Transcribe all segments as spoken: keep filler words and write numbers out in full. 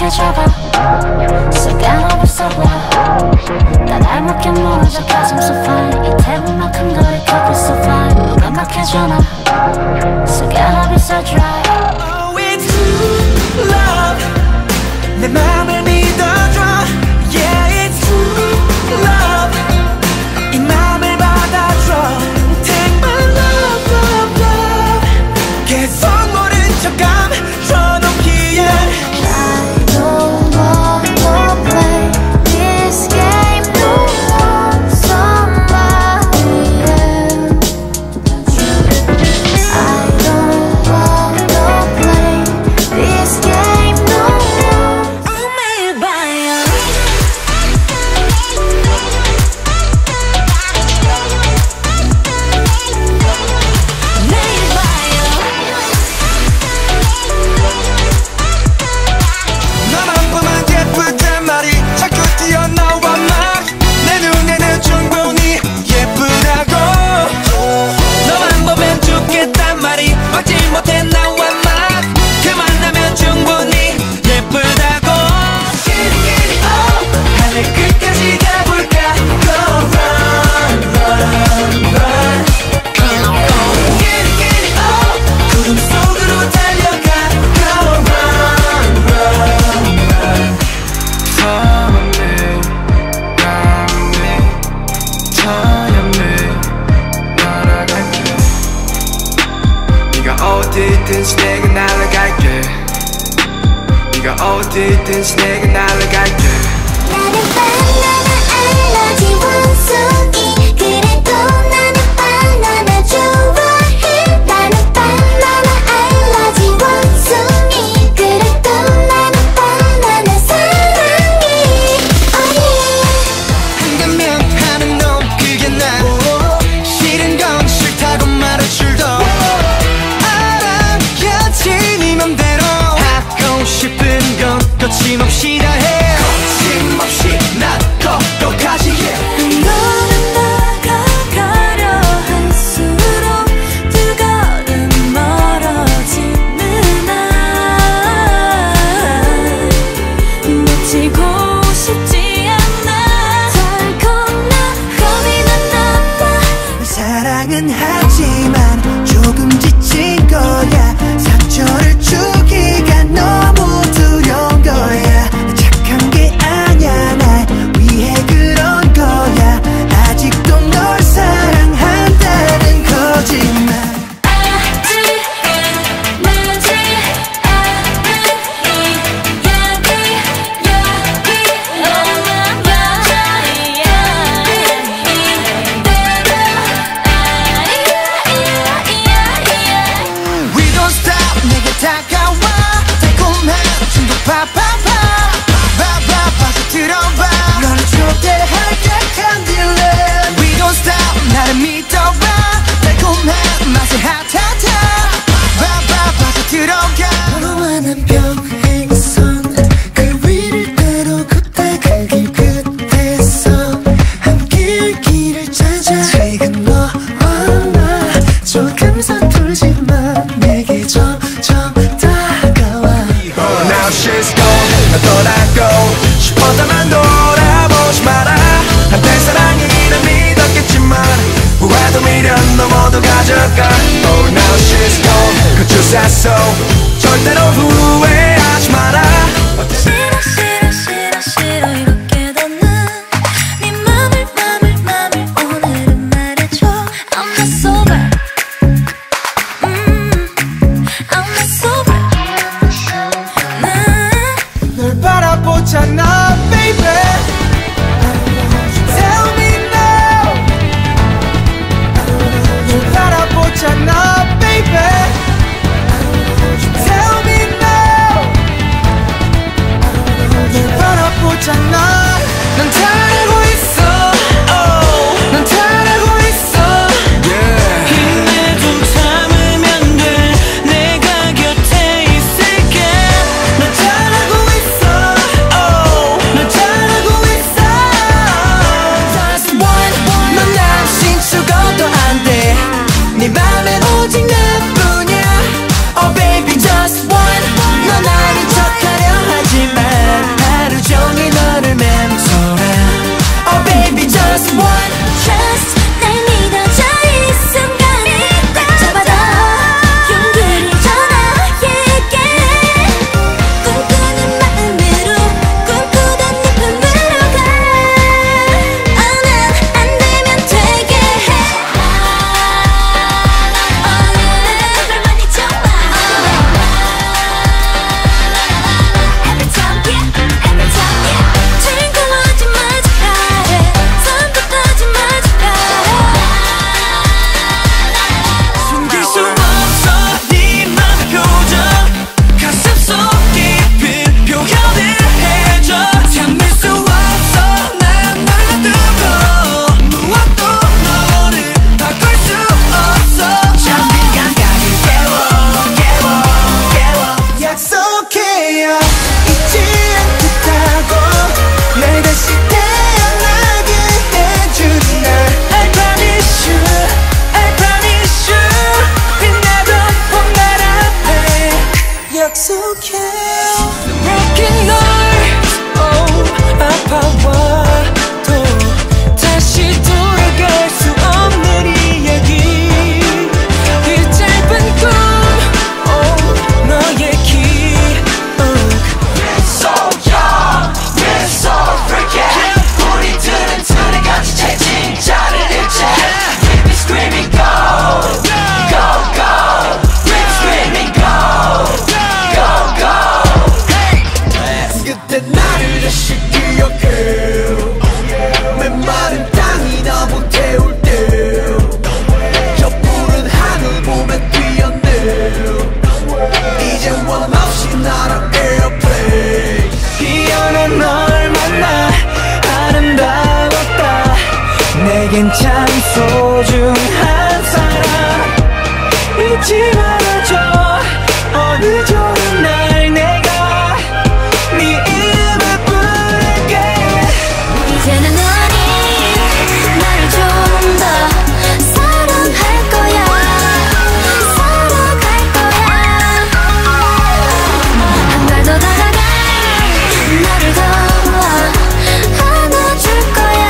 적어 속안 없어 난 알맞게 무너져 가슴 so fine 이 태블만큼 거리 걷고 so fine 누가 막혀줘 나 속안 없어 dry Oh it's true love 내 맘을 믿어줘 Yeah it's true love 이 맘을 받아줘 Take my love love love 계속 모른 척 감춰놓기에 I don't wanna play this game no more somebody else I don't wanna play this game no more oh 매일 봐요 매일 봐요 너만 보면 예쁘단 말이 자꾸 튀어나와 막 내 눈에는 충분히 예쁘다고 너만 보면 죽겠단 말이 막지 못해 나와 막 그만하면 충분히 예쁘다고 Giddy giddy oh 하늘 끝까지 가볼까 Go run run run Giddy giddy oh 구름 속으로 달려가 Go run run run 어디든지 내가 날아갈게 네가 어디든지 내가 날아갈게 나는 바나나 알러지 원숭이 그래도 나는 바나나 좋아해 나는 바나나 알러지 원숭이 그래도 나는 바나나 사랑해 oh yeah 한가면 하는 놈 그게 난 싫은 건 싫다고 말할 줄도 알아야지 네 맘대로 하고 싶은 건 거침없이 다 해 거침없이 난 거룩하지 yeah. 너는 다가가려 할수록 두 걸음 멀어지는 나 놓치고 싶지 않아 잘 건너 겁이 난 나빠 사랑은 하지만 조금 지친 거야 상처를 주기가 너무 두려운 거야 착한 게 아냐 날 위해 그런 거야 아직도 널 사랑한다는 거짓말 아직 나지 않은 이 여기 여기 너만 여자야 이대로 We don't stop 내게 다가와 달콤한 중독 파파파 파파 빠져들어봐 너를 초대할게 캔디랜드 We don't stop 나를 믿어봐 달콤한 맛의 핫핫핫 파파 빠져들어가 너와 난 평행선 그 위를 때로 걷다 그 길 끝에서 함께할 길을 찾아 지금 너와 나 조금 서툴지만 내게 점점 다가와 Now she's gone 나 떠나고 싶었다만 돌아보지 마라 한때 사랑이라 믿었겠지만 후회도 미련 너 모두 가져가 Oh now she's gone 그 주사소 절대로 후회하지 마라 싫어 싫어 싫어 싫어 이렇게 걷는 네 맘을 맘을 맘을 오늘은 말해줘 I'm not sober 음, I'm not sober 난 널 바라보잖아 baby Tell me now 널 바라보잖아 baby Tell me now 널 바라보잖아 난 다 알고 있어 oh. 난 다 알고 있어 yeah. 힘내 좀 참으면 돼 내가 곁에 있을게 난 잘하고 있어 oh. 난 잘하고 있어 Just one 넌 날 신축어도 안돼네 맘엔 오직 나뿐이야 Oh baby just one 넌 아닌 척하려 하지만 다시 기억해 메마른 땅이 너무 태울 때 저 푸른 하늘 보면 뛰어내 이제 원 없이 날아 에어플레인 피어난 널 만나 아름다웠다 내겐 참 소중한 사람 잊지 말아줘 어느 좋은 날 내가 네 이름을 부를게 이제는 너니 나를 좀 더 사랑할 거야 사랑할 거야 한 발 더 다가가 너를 더 안아줄 거야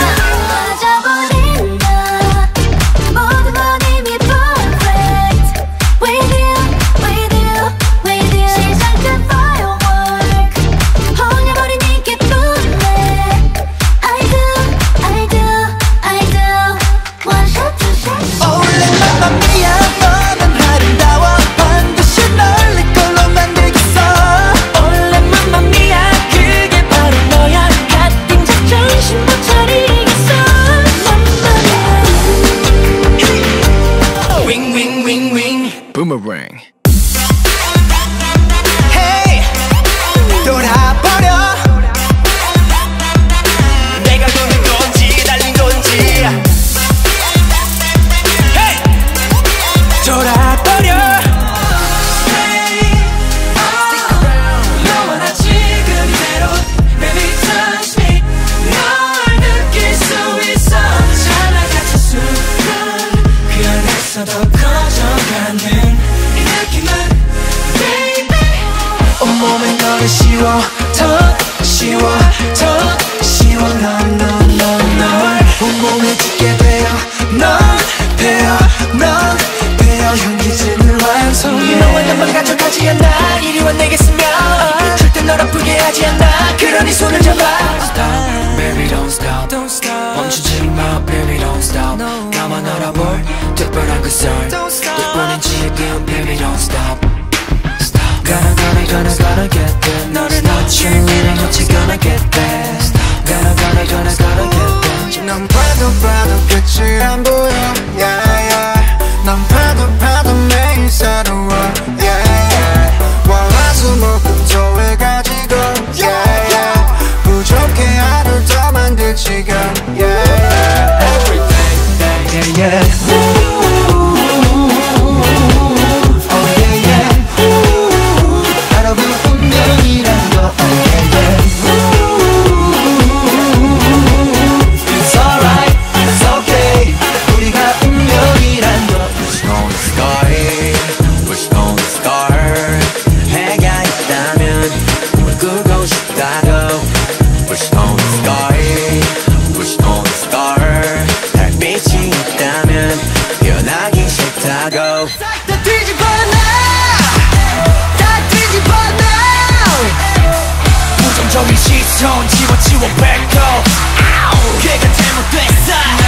빠져버린 나 모든 건 이미 perfect with you with you with you 시작된 firework 홀려버린 이 기쁨에 I do I do I do one shot two shot 원래 맘마미야 너는 아름다워 반드시 널 내 걸로 만들겠어 원래 맘마미야 그게 바로 너야 같은 자존심 못 차리겠어 맘마미야 윙 윙 윙 윙 Boomerang Hey 돌아버려 내가 도는 건지 달린 건지 Hey 돌아버려 너와 나 지금 이대로 Baby touch me 널 느낄 수 있어 찰나 같은 순간 그 안에서 더 커져가는 이 느낌은 Baby 온몸에 너를 씌워 더 씌워 더 씌워 넌넌넌널 온몸에 짙게 되어 넌 되어 넌 되어 현기증을 완성해 너와 나만 가져가지 않아 이리와 내게 쓰면 절대 널 아프게 하지 않아 그러니 손을 잡아 Stop baby don't stop don't stop 멈추지 마 baby don't stop 나만 알아볼 특별한 그 썰 덕분인 지금 baby don't stop Stop Gonna gonna gonna gonna get there 너를 놓치는 일은 어찌 gonna get there Stop Gonna gonna gonna gonna get there 난 봐도 봐도 끝이 안 보여 yeah, yeah. 난 봐도 봐도 매일 새로워 yeah, yeah. 월화수목금토일 가지고 yeah, yeah. 부족해 하루 더 만들 지금 yeah, yeah. Everything yeah, yeah. 다 뒤집어 놔 다 뒤집어 놔 부정적인 시선 지워 지워 back up 걔가 잘못됐어